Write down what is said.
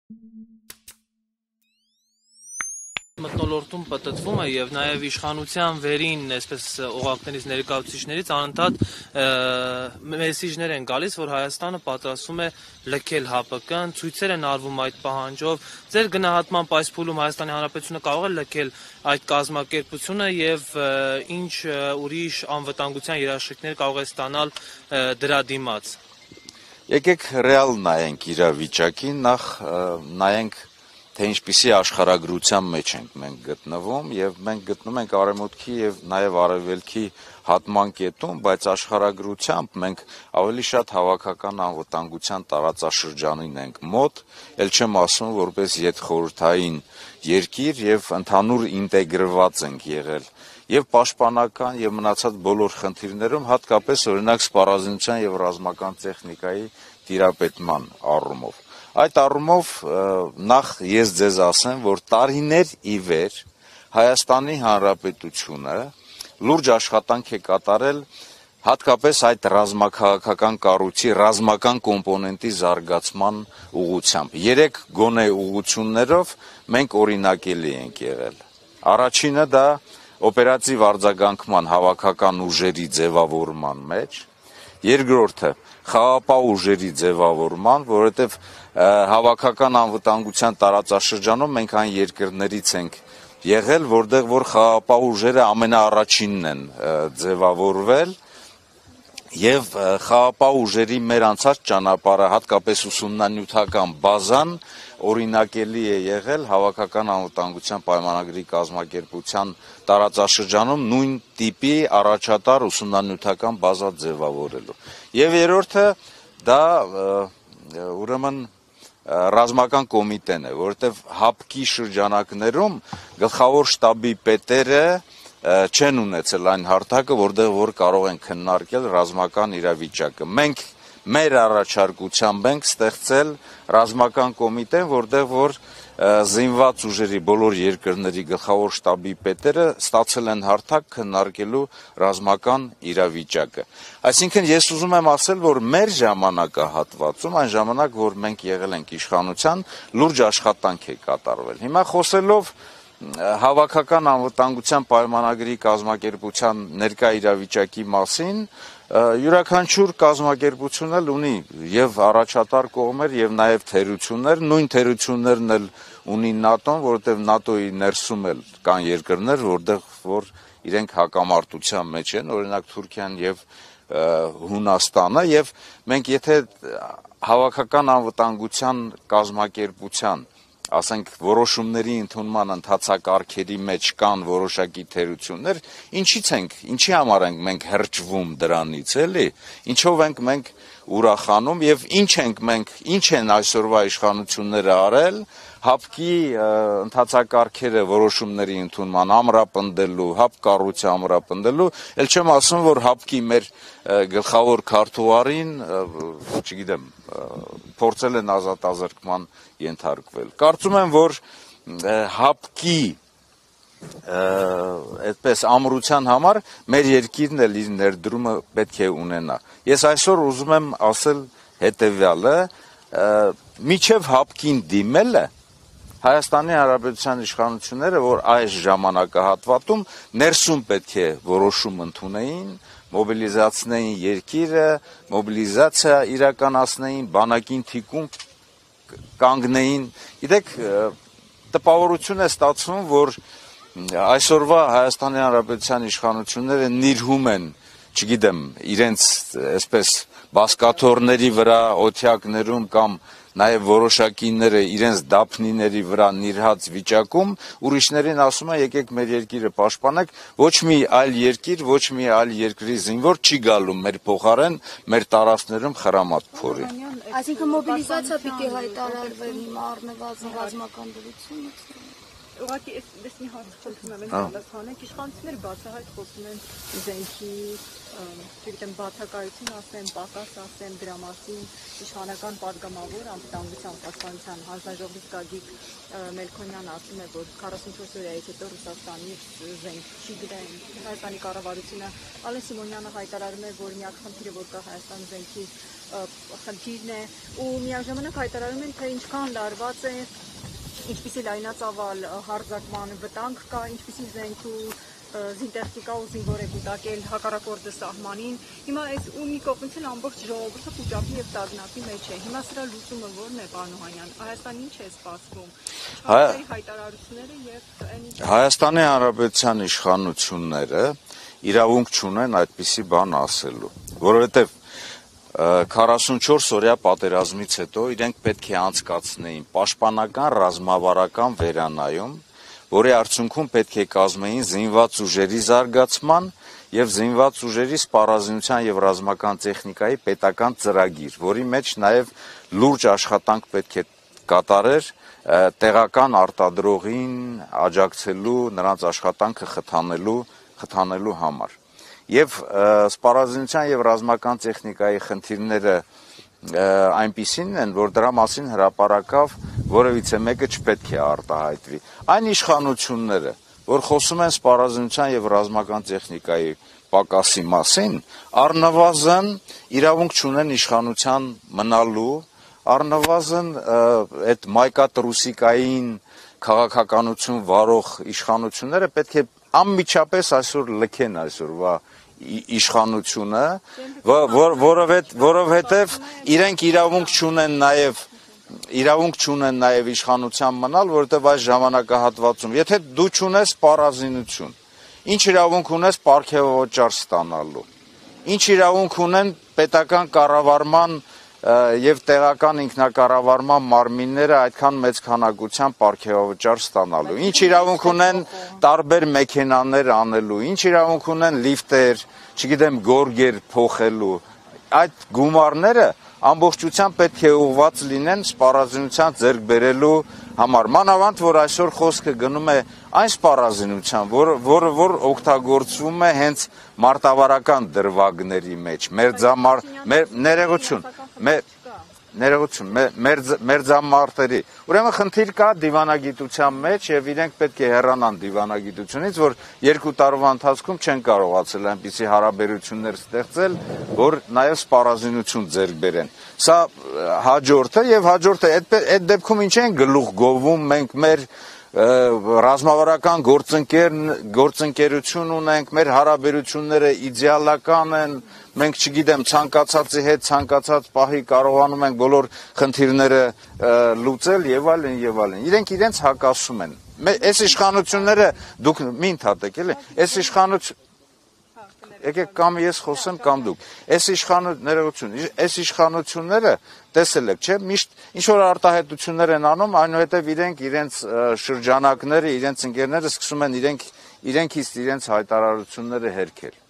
Մթնոլորտում պատտվում է եւ նաեւ իշխանության վերին, այսպես օղակներից ներկայացուցիչներից անընդհատ մեսիջներ են գալիս, որ Հայաստանը պատրաստվում է լքել ՀԱՊԿ-ն, ցույցեր են արվում այդ պահանջով։ Ձեր գնահատմամբ այս փուլում Հայաստանի Հանրապետությունը կարող է լքել այդ կազմակերպությունը եւ ինչ ուրիշ անվտանգության երաշխիքներ կարող է ստանալ դրա դիմաց։ Եկեք ռեալ նայենք իրավիճակին, նախ նայենք թե ինչպիսի աշխարհագրության մեջ ենք մենք գտնվում եւ մենք գտնում ենք արևմուտքի եւ նաեւ արևելքի հատման կետում, բայց աշխարհագրությամբ մենք ավելի շատ հավաքական անվտանգության տարածաշրջանին ենք մոտ, ել չեմ ասում որպես յետխորհրդային երկիր եւ ընդհանուր ինտեգրված ենք եղել եւ պաշտպանական եւ մնացած բոլոր խնդիրներում, հատկապես օրինակ սպառազինության եւ ռազմական տեխնիկայի տիրապետման առումով։ Այդ առումով նախ ես ձեզ ասեմ, որ տարիներ ի վեր Հայաստանի Հանրապետությունը լուրջ աշխատանք է կատարել հատկապես այդ ռազմաքաղաքական կառույցի ռազմական կոմպոնենտի զարգացման ուղղությամբ։ 3 գոնե ուղղություններով մենք օրինակելի ենք եղել։ Առաջինը դա օպերատիվ արձագանքման հավաքական ուժերի ձևավորման մեջ, երկրորդը խաղաղապահ ուժերի ձևավորման, որովհետև հավաքական անվտանգության տարածաշրջանում մենք այն երկրներից ենք եղել, որտեղ որ խաղաղապահ ուժերը ամենաառաջինն են ձևավորվել եւ խաղաղապահ ուժերի մեր անցած ճանապարհը, հատկապես ուսումնանյութական բազան օրինակելի է եղել հավաքական անվտանգության պայմանագրի կազմակերպության տարածաշրջանում նույն տիպի առաջատար ուսումնանյութական բազա ձևավորելու։ Եվ երրորդը դա ուրեմն ռազմական կոմիտեն է, որովհետև ՀԱՊԿ-ի շրջանակներում գլխավոր շտաբի պետերը չեն ունեցել այն հարթակը, որտեղ որ կարող են քննարկել ռազմական իրավիճակը։ Մենք մեր առաջարկությամբ ենք ստեղծել ռազմական կոմիտեն, որտեղ որ զինված ուժերի բոլոր երկրների գլխավոր շտաբի պետերը ստացել են հարթակ քննարկելու ռազմական իրավիճակը։ Այսինքն ես ուզում եմ ասել, որ մեր ժամանակահատվածում, այն ժամանակ, որ մենք եղել ենք իշխանության, լուրջ աշխատանք է կատարվել։ Հիմա խոսելով հավաքական անվտանգության պայմանագրի կազմակերպության ներկա իրավիճակի մասին, յուրաքանչյուր կազմակերպություն էլ ունի եւ առաջատար կողմեր եւ նաեւ թերություններ, նույն թերություններն էլ ունի ՆԱՏՕ-ն, որովհետեւ ՆԱՏՕ-ի ներսում էլ կան երկրներ, որտեղ որ իրենք հակամարտության մեջ են, օրինակ Թուրքիան եւ Հունաստանը, եւ մենք եթե հավաքական անվտանգության կազմակերպության ասենք որոշումների ընդունման ընթացակարգերի մեջ կան որոշակի թերություններ, ինչի համար ենք մենք հրճվում դրանից, էլի, ինչով ենք մենք ուրախանում եւ ինչ են այսօրվա իշխանությունները արել ՀԱՊԿ-ի ընթացակարգերը որոշումների ընդունման ամրապնդելու, ՀԱՊԿ կառույցը ամրապնդելու, ել չեմ ասում, որ ՀԱՊԿ-ի մեր գլխավոր քարտուղարին, չգիտեմ, փորձել են ազատազրկման ենթարկվել։ Կարծում եմ, որ ՀԱՊԿ-ի այդպես ամրության համար մեր երկիրն էլ իր ներդրումը պետք է ունենա։ Ես այսօր ուզում եմ ասել հետեւյալը, միջև ՀԱՊԿ-ին դիմելը Հայաստանի Հանրապետության իշխանությունները, որ այս ժամանակահատվածում ներսում պետք է որոշում ընդունեին, մոբիլիզացնեին երկիրը, մոբիլիզացիա իրականացնեին, բանակին թիկունք կանգնեին։ Գիտեք, տպավորություն է ստացվում, որ այսօրվա Հայաստանի Հանրապետության իշխանությունները նիրհում են, չգիտեմ, իրենց այսպես բազկաթոռների վրա, օթյակներում կամ նաև որոշակիները իրենց դափնիների վրա նիրհած վիճակում ուրիշներին ասում են եկեք մեր երկիրը պաշտպանեք, ոչ մի այլ երկիր, ոչ մի այլ երկրի զինվոր չի գալու մեր փոխարեն մեր տարածքներում խրամատ փորի։ Այսինքն մոբիլիզացիա պիտի հայտարարվեր հիմա առնվազն ռազմական դրությունը։ ուղղակի այս մի հարց խոսում եմ պատասխանեք իշխանությունները բացահայտ խոսում են զենքի չգիտեմ բացակայություն ասեմ, պակաս ասեմ դրա մասին իշխանական падգամավոր անվտանգության պաշտպանության հանձնաժողովի Գագիկ Մելքոնյանն ասում է, որ 44 օրից հետո Ռուսաստանի զենք չի գրեն Հայաստանի կառավարությունը Ալեն Սիմոնյանը հայտարարում է, որ միակ խնդիրը որ կա Հայաստանի զենքի խնդիրն է ու միաժամանակ հայտարարում են, թե ինչքան լարված է ինչպիսի լայնածավալ հարձակման վտանգ կա, ինչպիսի զենք ու զինտեխնիկա ու զինվոր է կուտակել հակառակորդը սահմանին։ Հիմա այս ու մի կողմից ամբողջ ժողովուրդը խուճապի եւ տագնապի մեջ է։ Հիմա սրա լուծումը ո՞րն է, պարոն Օհանյան։ Հայաստանին ինչ է սպասվում։ Հայտարարությունները եւ այն Հայաստանի Հանրապետության իշխանությունները իրավունք չունեն այդպիսի բան ասելու, որովհետեւ 44 օրյա պատերազմից հետո իրենք պետք է անցկացնեին պաշտպանական ռազմավարական վերանայում, որի արդյունքում պետք է կազմեին զինված ուժերի զարգացման եւ զինված ուժերի սպառազինության եւ ռազմական տեխնիկայի պետական ծրագիր, որի մեջ նաեւ լուրջ աշխատանք պետք է կատարեր տեղական արտադրողին աջակցելու, նրանց աշխատանքը խթանելու համար։ Եվ սպառազինության եւ ռազմական տեխնիկայի խնդիրները այնպիսին են, որ դրա մասին հրապարակավ որևիցե մեկը չպետք է արտահայտվի։ Այն իշխանությունները, որ խոսում են սպառազինության եւ ռազմական տեխնիկայի պակասի մասին, առնվազն իրավունք չունեն իշխանության մնալու, առնվազն այդ մայկատրուսիկային քաղաքականություն վարող իշխանությունները պետք է անմիջապես այսօր լքեն այսօրվա իշխանությունը, որովհետև իրենք իրավունք չունեն նաև իշխանության մնալ, որովհետև այս ժամանակահատվածում, եթե դու չունես սպառազինություն, ինչ իրավունք ունես պարգևաճառ ստանալու, ինչ իրավունք ունեն պետական կառավարման եւ տեղական ինքնակառավարման մարմինները այդքան մեծ քանակությամբ պարգևաճառ ստանալու, ինչ իրավունք ունեն տարբեր մեքենաներ անելու, ինչ իրավունք ունեն լիֆտեր, չգիտեմ գորգեր փոխելու, այդ գումարները ամբողջությամբ պետք է ուղղված լինեն սպառազինության ձեռք բերելու համար, մանավանդ որ այսօր խոսքը գնում է այն սպառազինության, որ օգտագործվում է հենց մարտավարական դրվագների մեջ, մերձամարտերի, ուրեմն խնդիր կա դիվանագիտության մեջ եւ իրենք պետք է հեռանան դիվանագիտությունից, որ 2 տարվա ընթացքում չեն կարողացել այնպիսի հարաբերություններ ստեղծել, որ նաեւ սպառազինություն ձեռք բերեն։ Սա հաջորդը եւ հաջորդը այդ դեպքում ինչ են գլուխ գովում մենք մեր ռազմավարական գործընկերություն ունենք, մեր հարաբերությունները իդեալական են, մենք չգիտեմ ցանկացածի հետ ցանկացած պահի կարողանում ենք բոլոր խնդիրները լուծել եւ այլն եւ այլն։ Իրենք իրենց հակասում են։ Այս իշխանությունները դուք մի ընդհատեք էլի, եկեք կամ ես խոսեմ կամ դուք։ Այս իշխանությունները տեսել եք, չէ՞, միշտ ինչ որ արտահայտություններ են անում, այնուհետև իրենց շրջանակները, իրենց ընկերները սկսում են իրենքից իրենց հայտարարությունները հերքել։